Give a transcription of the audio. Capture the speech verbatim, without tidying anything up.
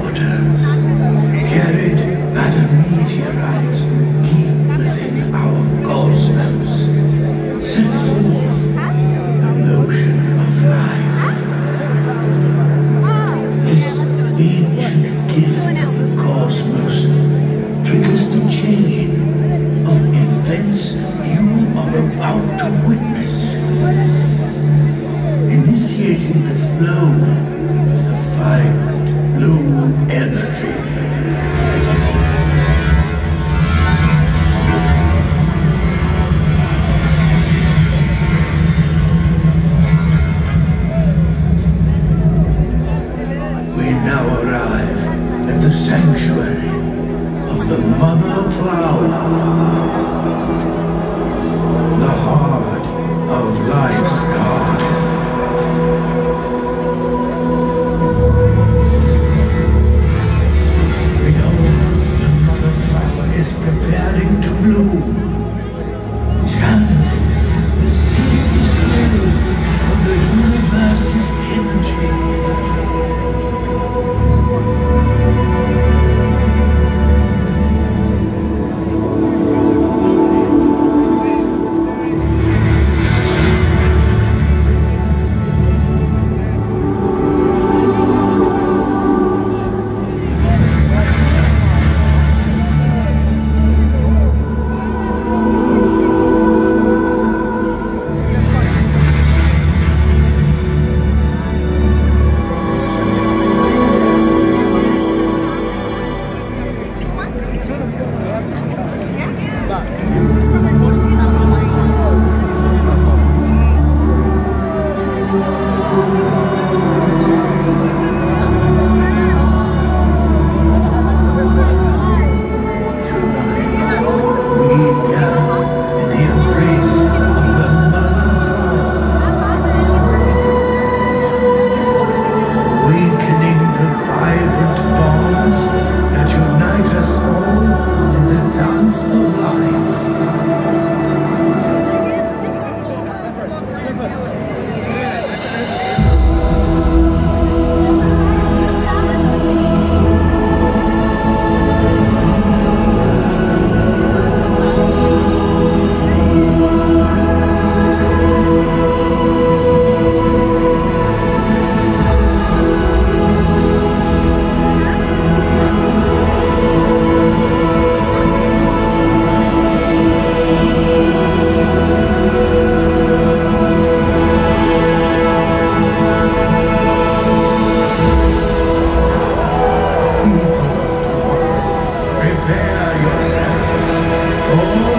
waters, carried by the meteorites from deep within our cosmos, set forth the motion of life. This ancient gift of the cosmos triggers the chain of events you are about to witness, initiating the flow of the vibrant blue energy. We now arrive at the sanctuary of the Mother Flower, the heart of life's garden. Behold, the Mother Flower is preparing to bloom, channeling the ceaseless flow of the universe's energy. Prepare yourselves for